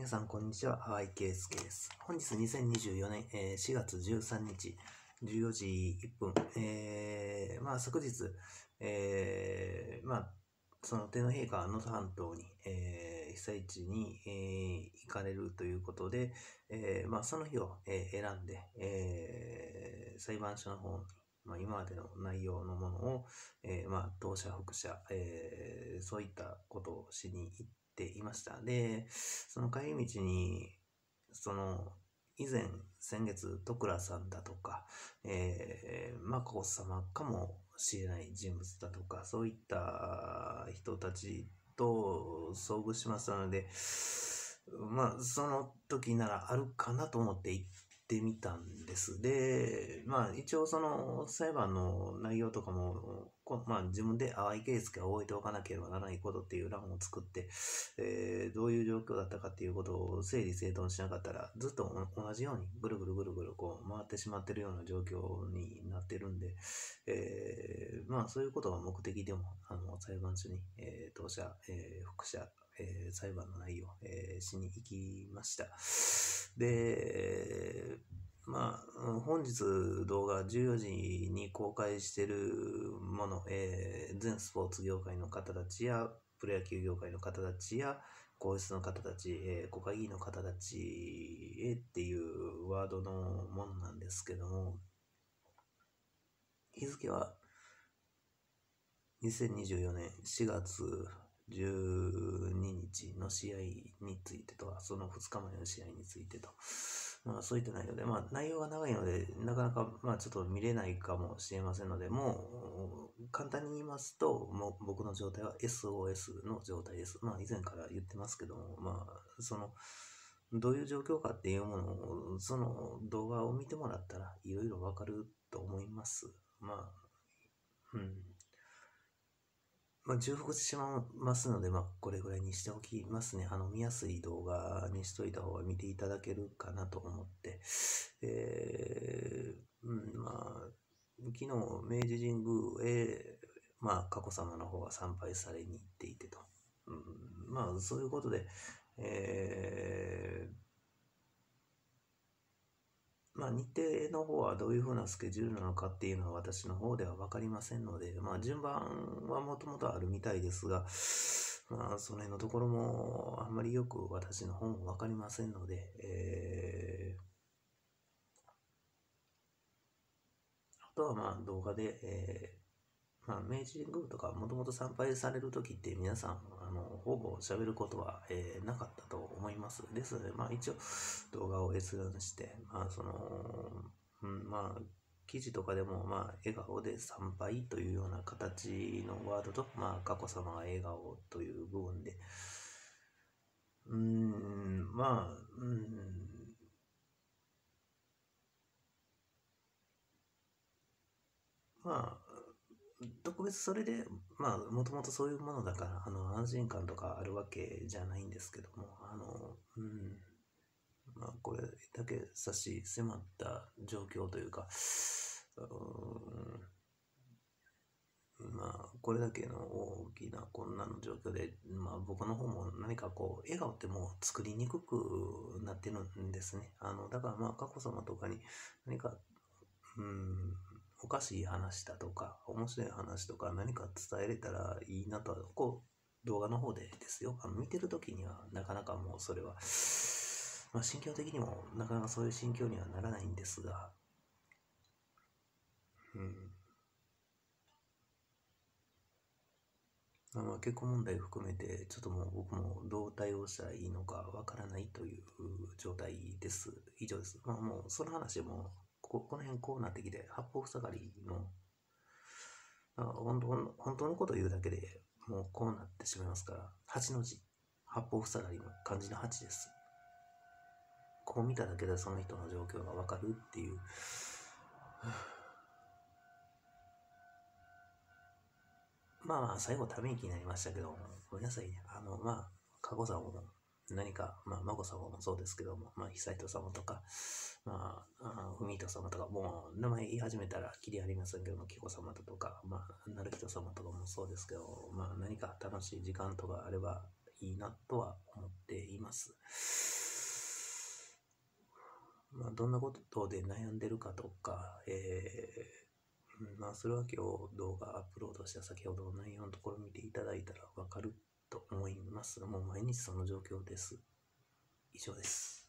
皆さん、こんにちは。淡井圭介です。本日2024年、4月13日、14時1分。昨日、その天皇陛下は能登半島に、被災地に、行かれるということで、その日を、選んで、裁判所の方に、今までの内容のものを、当社、副社、そういったことをしに行っていました。で、その帰り道に、以前、先月、徳倉さんだとか、眞子さまかもしれない人物だとか、そういった人たちと遭遇しましたので、その時ならあるかなと思って行ってみたんです。で、一応その裁判の内容とかも、自分で淡井圭介は覚えておかなければならないことっていう欄を作って、どういう状況だったかっていうことを整理整頓しなかったら、ずっと同じようにぐるぐるぐるぐるこう回ってしまってるような状況になってるんで、そういうことが目的でも、裁判所に、当社、副社、裁判の内容、しに行きました。で、本日動画14時に公開しているもの、全スポーツ業界の方たちや、プロ野球業界の方たちや、皇室の方たち、国会議員の方たちへっていうワードのものなんですけども、日付は2024年4月12日の試合についてと、その2日前の試合についてと、そういった内容で、内容が長いので、なかなか、ちょっと見れないかもしれませんので、もう、簡単に言いますと、もう僕の状態は SOS の状態です。以前から言ってますけども、どういう状況かっていうものを、その動画を見てもらったら、いろいろわかると思います。重複してしまいますので、これぐらいにしておきますね。見やすい動画にしといた方が見ていただけるかなと思って。昨日、明治神宮へ、佳子さまの方が参拝されに行っていてと。そういうことで、日程の方はどういうふうなスケジュールなのかっていうのは私の方では分かりませんので、順番はもともとあるみたいですが、その辺のところもあんまりよく私の方も分かりませんので、あとは動画で、明治神宮とかもともと参拝されるときって皆さん、ほぼ喋ることは、なかったと思います。ですので、一応動画を閲覧して、記事とかでも、笑顔で参拝というような形のワードと、佳子さまが笑顔という部分で、特別それで、もともとそういうものだから、安心感とかあるわけじゃないんですけども、これだけ差し迫った状況というか、これだけの大きな困難の状況で、僕の方も何か笑顔ってもう作りにくくなってるんですね。だから佳子さまとかに何か、おかしい話だとか、面白い話とか何か伝えれたらいいなとは、動画の方でですよ。見てるときにはなかなかもうそれは、心境的にもなかなかそういう心境にはならないんですが、結婚問題を含めて、ちょっともう僕もどう対応したらいいのかわからないという状態です。以上です。もうその話も、この辺こうなってきて、八方塞がりの、本当のことを言うだけでもうこうなってしまいますから、8の字、八方塞がりの漢字の8です。こう見ただけでその人の状況がわかるっていう。最後ため息になりましたけど、ごめんなさいね。佳子さんも何か、眞子さまもそうですけども、悠仁さまとか、文人さまとか、もう名前言い始めたらきりありませんけども、紀子さまとか、成人さまとかもそうですけど、何か楽しい時間とかあればいいなとは思っています。 どんなことで悩んでるかとか、それは今日動画アップロードした先ほどの内容のところを見ていただいたらわかると思います。もう毎日その状況です。以上です。